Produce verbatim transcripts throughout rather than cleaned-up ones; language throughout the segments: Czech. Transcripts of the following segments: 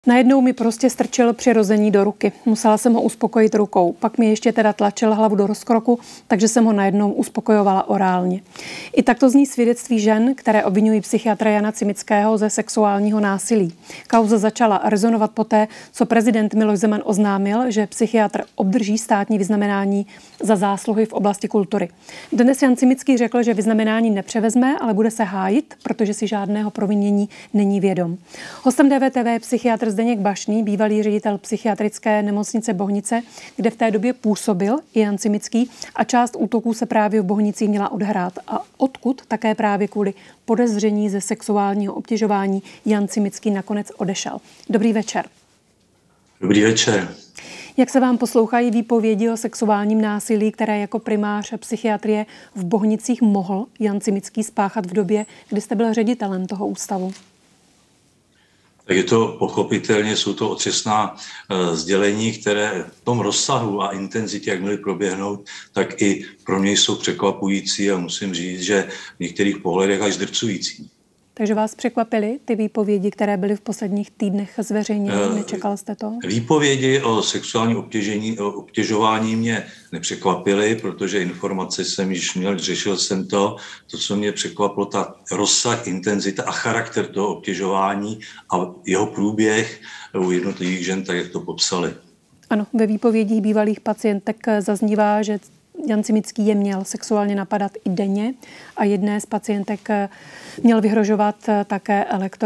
Najednou mi prostě strčil přirození do ruky. Musela jsem ho uspokojit rukou. Pak mi ještě teda tlačil hlavu do rozkroku, takže jsem ho najednou uspokojovala orálně. I takto zní svědectví žen, které obvinují psychiatra Jana Cimického ze sexuálního násilí. Kauza začala rezonovat poté, co prezident Miloš Zeman oznámil, že psychiatr obdrží státní vyznamenání za zásluhy v oblasti kultury. Dnes Jan Cimický řekl, že vyznamenání nepřevezme, ale bude se hájit, protože si žádného provinění není vědom. Hostem D V T V je psychiatr Zdeněk Bašný, bývalý ředitel psychiatrické nemocnice Bohnice, kde v té době působil i Jan Cimický, a část útoků se právě v Bohnicích měla odhrát. A odkud také právě kvůli podezření ze sexuálního obtěžování Jan Cimický nakonec odešel. Dobrý večer. Dobrý večer. Jak se vám poslouchají výpovědi o sexuálním násilí, které jako primář psychiatrie v Bohnicích mohl Jan Cimický spáchat v době, kdy jste byl ředitelem toho ústavu? Tak je to pochopitelně, jsou to otřesná uh, sdělení, které v tom rozsahu a intenzitě, jak měly proběhnout, tak i pro mě jsou překvapující a musím říct, že v některých pohledech až zdrcující. Takže vás překvapily ty výpovědi, které byly v posledních týdnech zveřejněny? Nečekal jste to? Výpovědi o sexuálním obtěžení, o obtěžování mě nepřekvapily, protože informace jsem již měl, řešil jsem to. To, co mě překvapilo, ta rozsah, intenzita a charakter toho obtěžování a jeho průběh u jednotlivých žen, tak jak to popsali. Ano, ve výpovědích bývalých pacientek zaznívá, že Jan Cimický je měl sexuálně napadat i denně a jedné z pacientek měl vyhrožovat také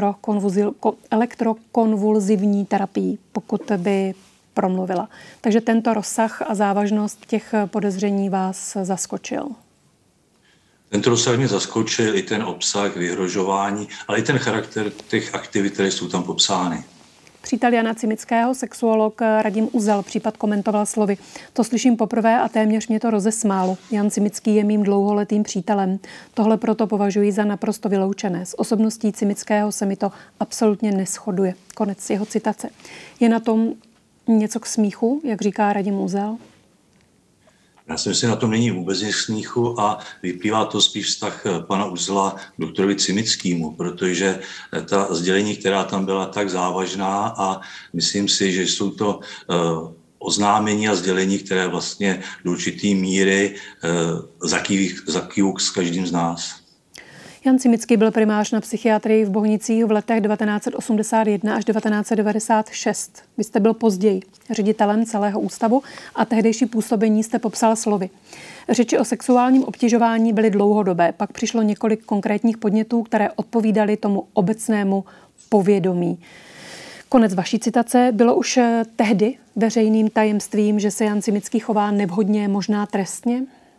elektrokonvulzivní terapii, pokud by promluvila. Takže tento rozsah a závažnost těch podezření vás zaskočil? Tento rozsah mě zaskočil, i ten obsah vyhrožování, ale i ten charakter těch aktivit, které jsou tam popsány. Přítel Jana Cimického, sexuolog Radim Uzel, případ komentoval slovy: "To slyším poprvé a téměř mě to rozesmálo. Jan Cimický je mým dlouholetým přítelem. Tohle proto považuji za naprosto vyloučené. S osobností Cimického se mi to absolutně neshoduje." Konec jeho citace. Je na tom něco k smíchu, jak říká Radim Uzel? Já si myslím, že na tom není vůbec nic smíchu a vyplývá to spíš vztah pana Uzla k doktorovi Cimickému, protože ta sdělení, která tam byla, tak závažná a myslím si, že jsou to uh, oznámení a sdělení, které vlastně do určité míry uh, zakývou s každým z nás. Jan Cimický byl primář na psychiatrii v Bohnicích v letech devatenáct set osmdesát jedna až devatenáct set devadesát šest. Vy jste byl později ředitelem celého ústavu a tehdejší působení jste popsal slovy: "Řeči o sexuálním obtěžování byly dlouhodobé, pak přišlo několik konkrétních podnětů, které odpovídaly tomu obecnému povědomí." Konec vaší citace. Bylo už tehdy veřejným tajemstvím, že se Jan Cimický chová nevhodně, možná trestně?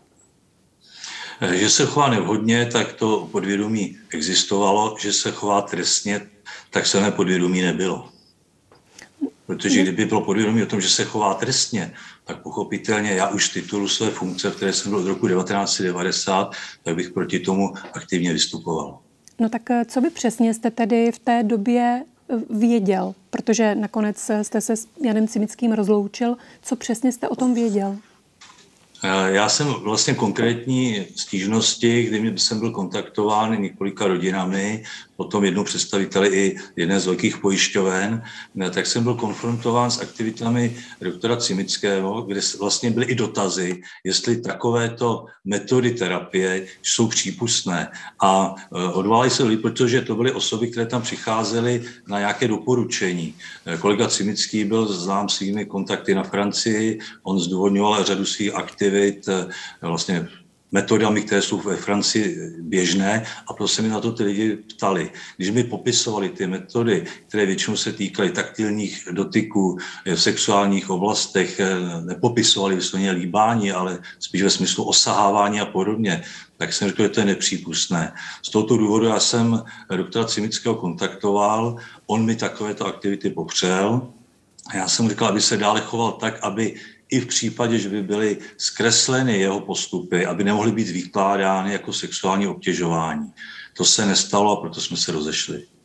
Že se chová nevhodně, tak to podvědomí existovalo. Že se chová trestně, tak silné podvědomí nebylo. Protože kdyby bylo podvědomí o tom, že se chová trestně, tak pochopitelně já už z titulu své funkce, v které jsem byl od roku devatenáct set devadesát, tak bych proti tomu aktivně vystupoval. No tak co vy přesně jste tedy v té době věděl? Protože nakonec jste se s Janem Cimickým rozloučil. Co přesně jste o tom věděl? Já jsem vlastně konkrétní stížnosti, kdy jsem byl kontaktován několika rodinami, potom jednou představiteli i jedné z velkých pojišťoven, tak jsem byl konfrontován s aktivitami doktora Cimického, kde vlastně byly i dotazy, jestli takovéto metody terapie jsou přípustné. A odvolali se lidi, protože to byly osoby, které tam přicházely na nějaké doporučení. Kolega Cimický byl znám svými kontakty na Francii, on zdůvodňoval řadu svých aktivit vlastně metodami, které jsou ve Francii běžné, a proto se mi na to ty lidi ptali. Když mi popisovali ty metody, které většinou se týkaly taktilních dotyků v sexuálních oblastech, nepopisovali vysloveně líbání, ale spíš ve smyslu osahávání a podobně, tak jsem řekl, že to je nepřípustné. Z tohoto důvodu já jsem doktora Cimického kontaktoval, on mi takovéto aktivity popřel a já jsem mu říkal, aby se dále choval tak, aby i v případě, že by byly zkresleny jeho postupy, aby nemohly být vykládány jako sexuální obtěžování. To se nestalo a proto jsme se rozešli.